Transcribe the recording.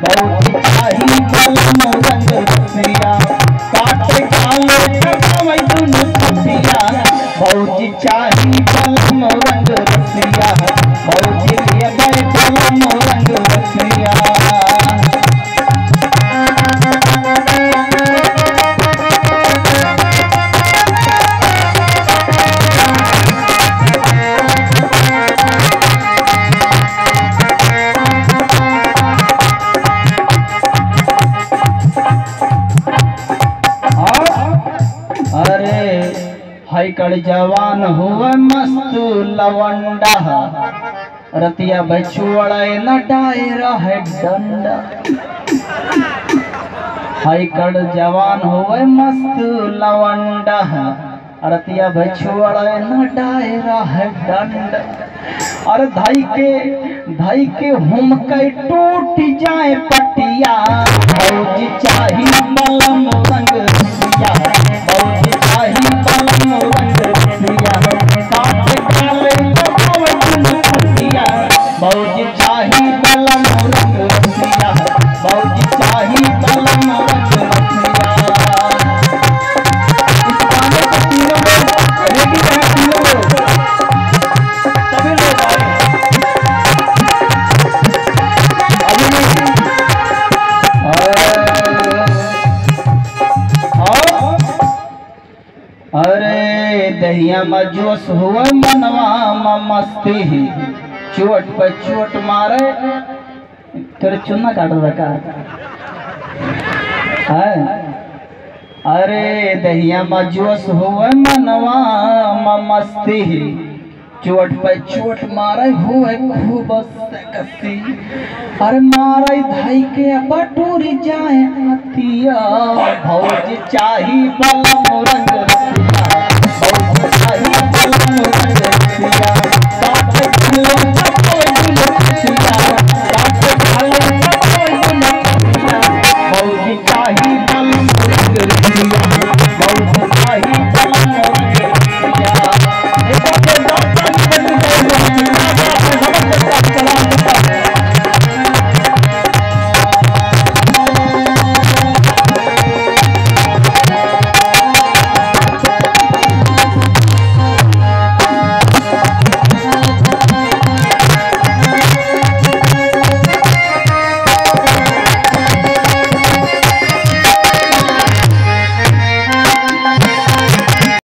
भौजी चाही बलम रंग रसिया काटे काले कटावै दुनु पतिया भौजी चाही बलम रंग रसिया भौजी लिए बलम रंग रसिया हाय कड़ जवान हुए मस्त लवंडा रतिया बछुअड़े न डायरा है डंडा हाय कड़ जवान हुए मस्त लवंडा रतिया बछुअड़े न डायरा है डंडा और धाई के हम के टूट जाए पटिया भौजी चाही बलम रंग रसिया भौजी चाही बलम रंग रसिया काटे काले कटावै दुनु पतिया भौजी चाही बलम रंग रसिया भौजी चाही बलम रंग रसिया। इस गाने को तीनों लोग रेडी है, तीनों लोग सभी लोग आए अरे दहिया में जोश हुए मनवा में मस्ती चोट पे चोट मारे तेरे चुना काट रखा है। अरे दहिया में जोश हुए मनवा में मस्ती चोट पे चोट मारे हुए खूब कसी अरे मारे धाई के बटोरी जाए हतिया भौजी चाही बलम रंग रसिया भौजी चाही बलम रंग रसिया काटे काले